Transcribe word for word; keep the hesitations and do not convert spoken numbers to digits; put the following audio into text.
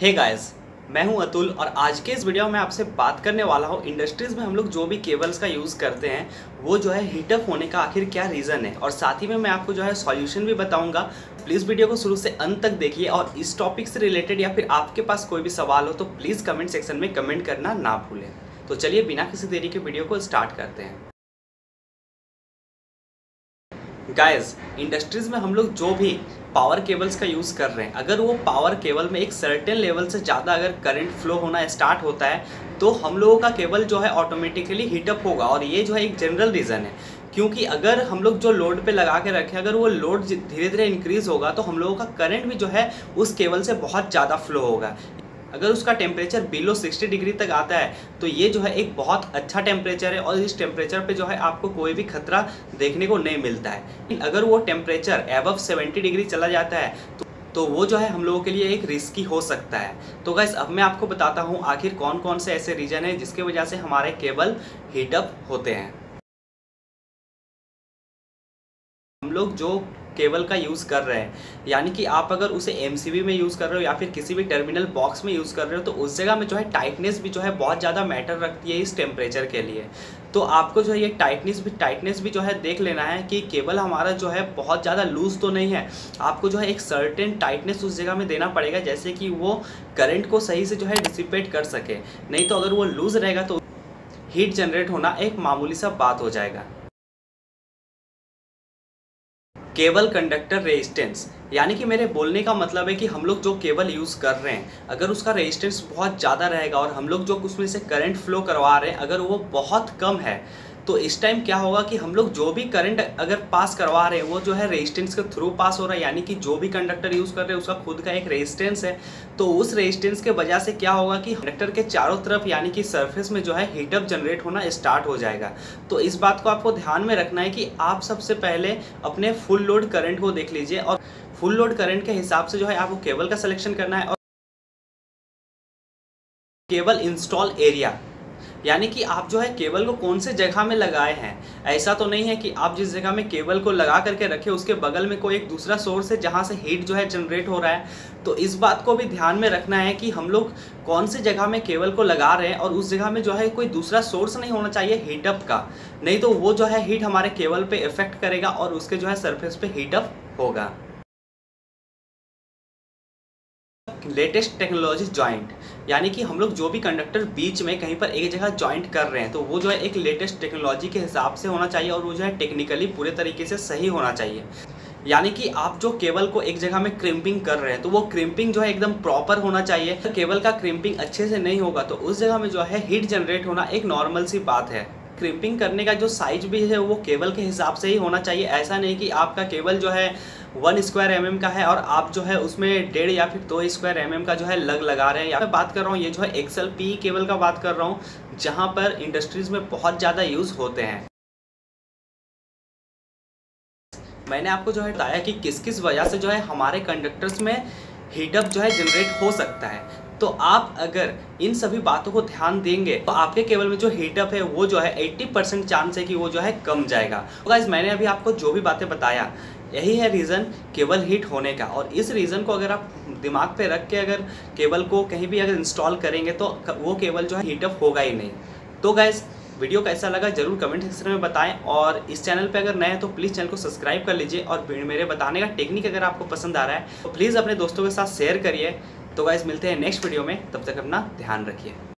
Hey guys, मैं हूं अतुल और आज के इस वीडियो में आपसे बात करने वाला हूं इंडस्ट्रीज़ में हम लोग जो भी केबल्स का यूज़ करते हैं वो जो है हीटअप होने का आखिर क्या रीज़न है, और साथ ही में मैं आपको जो है सॉल्यूशन भी बताऊंगा। प्लीज़ वीडियो को शुरू से अंत तक देखिए, और इस टॉपिक से रिलेटेड या फिर आपके पास कोई भी सवाल हो तो प्लीज़ कमेंट सेक्शन में कमेंट करना ना भूलें। तो चलिए बिना किसी देरी के वीडियो को स्टार्ट करते हैं। गाइस, इंडस्ट्रीज़ में हम लोग जो भी पावर केबल्स का यूज़ कर रहे हैं, अगर वो पावर केबल में एक सर्टेन लेवल से ज़्यादा अगर करंट फ्लो होना स्टार्ट होता है तो हम लोगों का केबल जो है ऑटोमेटिकली हीटअप होगा। और ये जो है एक जनरल रीज़न है, क्योंकि अगर हम लोग जो लोड पे लगा के रखें, अगर वो लोड धीरे धीरे इंक्रीज़ होगा तो हम लोगों का करंट भी जो है उस केबल से बहुत ज़्यादा फ्लो होगा। अगर उसका टेम्परेचर बिलो साठ डिग्री तक आता है तो ये जो है एक बहुत अच्छा टेम्परेचर है, और इस टेम्परेचर पे जो है आपको कोई भी खतरा देखने को नहीं मिलता है। अगर वो टेम्परेचर एबव सत्तर डिग्री चला जाता है तो तो वो जो है हम लोगों के लिए एक रिस्की हो सकता है। तो गाइस, अब मैं आपको बताता हूँ आखिर कौन कौन से ऐसे रीजन है जिसकी वजह से हमारे केबल हीटअप होते हैं। हम लोग जो केबल का यूज़ कर रहे हैं, यानी कि आप अगर उसे एमसीबी में यूज़ कर रहे हो या फिर किसी भी टर्मिनल बॉक्स में यूज़ कर रहे हो तो उस जगह में जो है टाइटनेस भी जो है बहुत ज़्यादा मैटर रखती है इस टेम्परेचर के लिए। तो आपको जो है ये टाइटनेस भी टाइटनेस भी जो है देख लेना है कि केबल हमारा जो है बहुत ज़्यादा लूज़ तो नहीं है। आपको जो है एक सर्टेन टाइटनेस उस जगह में देना पड़ेगा, जैसे कि वो करंट को सही से जो है डिसिपेट कर सके। नहीं तो अगर वो लूज़ रहेगा तो हीट जनरेट होना एक मामूली सा बात हो जाएगा। केबल कंडक्टर रेजिस्टेंस, यानी कि मेरे बोलने का मतलब है कि हम लोग जो केबल यूज़ कर रहे हैं अगर उसका रेजिस्टेंस बहुत ज़्यादा रहेगा और हम लोग जो उसमें से करंट फ्लो करवा रहे हैं अगर वो बहुत कम है तो इस टाइम क्या होगा कि हम लोग जो भी करंट अगर पास करवा रहे हैं वो जो है रेजिस्टेंस के थ्रू पास हो रहा है, यानी कि जो भी कंडक्टर यूज़ कर रहे हैं उसका खुद का एक रेजिस्टेंस है। तो उस रेजिस्टेंस के वजह से क्या होगा कि कंडक्टर के चारों तरफ यानी कि सरफेस में जो है हीटअप जनरेट होना स्टार्ट हो जाएगा। तो इस बात को आपको ध्यान में रखना है कि आप सबसे पहले अपने फुल लोड करंट को देख लीजिए, और फुल लोड करंट के हिसाब से जो है आपको केबल का सिलेक्शन करना है। और केबल इंस्टॉल एरिया, यानी कि आप जो है केबल को कौन से जगह में लगाए हैं। ऐसा तो नहीं है कि आप जिस जगह में केबल को लगा करके रखे उसके बगल में कोई एक दूसरा सोर्स है जहां से हीट जो है जनरेट हो रहा है। तो इस बात को भी ध्यान में रखना है कि हम लोग कौन सी जगह में केबल को लगा रहे हैं, और उस जगह में जो है कोई दूसरा सोर्स नहीं होना चाहिए हीटअप का, नहीं तो वो जो है हीट हमारे केबल पे इफेक्ट करेगा और उसके जो है सरफेस पे हीटअप होगा। लेटेस्ट टेक्नोलॉजी जॉइंट, यानी कि हम लोग जो भी कंडक्टर बीच में कहीं पर एक जगह जॉइंट कर रहे हैं तो वो जो है एक लेटेस्ट टेक्नोलॉजी के हिसाब से होना चाहिए, और वो जो है टेक्निकली पूरे तरीके से सही होना चाहिए। यानी कि आप जो केबल को एक जगह में क्रिम्पिंग कर रहे हैं तो वो क्रिम्पिंग जो है एकदम प्रॉपर होना चाहिए। तो केबल का क्रिम्पिंग अच्छे से नहीं होगा तो उस जगह में जो है हीट जनरेट होना एक नॉर्मल सी बात है। क्रिम्पिंग करने का जो साइज भी है वो केबल के हिसाब से ही होना चाहिए। ऐसा नहीं कि आपका केबल जो है वन स्क्वायर एम एम का है और आप जो है उसमें डेढ़ या फिर दो स्क्वायर एम एम का जो है लग लगा रहे हैं। यहाँ पे बात कर रहा हूँ ये जो है एक्सएल पी केबल का बात कर रहा हूँ, जहाँ पर इंडस्ट्रीज़ में बहुत ज़्यादा यूज़ होते हैं। मैंने आपको जो है बताया कि किस किस वजह से जो है हमारे कंडक्टर्स में हीटअप जो है जनरेट हो सकता है। तो आप अगर इन सभी बातों को ध्यान देंगे तो आपके केबल में जो हीटअप है वो जो है अस्सी परसेंट चांस है कि वो जो है कम जाएगा। तो गाइस, मैंने अभी आपको जो भी बातें बताया यही है रीज़न केबल हीट होने का, और इस रीज़न को अगर आप दिमाग पे रख के अगर केबल को कहीं भी अगर इंस्टॉल करेंगे तो वो केबल जो है हीटअप होगा ही नहीं। तो गाइस, वीडियो कैसा लगा जरूर कमेंट सेक्शन में बताएं, और इस चैनल पे अगर नए हैं तो प्लीज़ चैनल को सब्सक्राइब कर लीजिए, और मेरे बताने का टेक्निक अगर आपको पसंद आ रहा है तो प्लीज़ अपने दोस्तों के साथ शेयर करिए। तो गाइस, मिलते हैं नेक्स्ट वीडियो में, तब तक अपना ध्यान रखिए।